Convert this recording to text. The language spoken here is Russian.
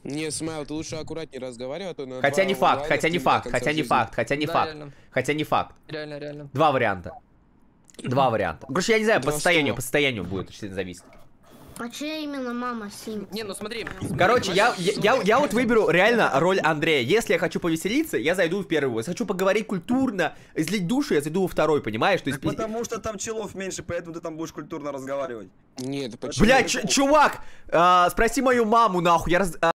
Не, Смайл, ты лучше аккуратнее разговаривай, а то на Хотя два не факт, онлайна хотя не стрима до факт, конца хотя не жизни. факт, хотя не Да, факт. реально. Хотя не факт. Реально, реально. Два варианта. Два варианта. Короче, я не знаю, Два по что? состоянию будет очень сильно зависит. А чья именно мама Сим? Не, ну смотри. Короче, я вот выберу реально роль Андрея. Если я хочу повеселиться, я зайду в первую. Если хочу поговорить культурно, излить душу, я зайду во второй, понимаешь? То есть, Так потому что там челов меньше, поэтому ты там будешь культурно разговаривать. Нет, почему? блядь, чувак, спроси мою маму, нахуй,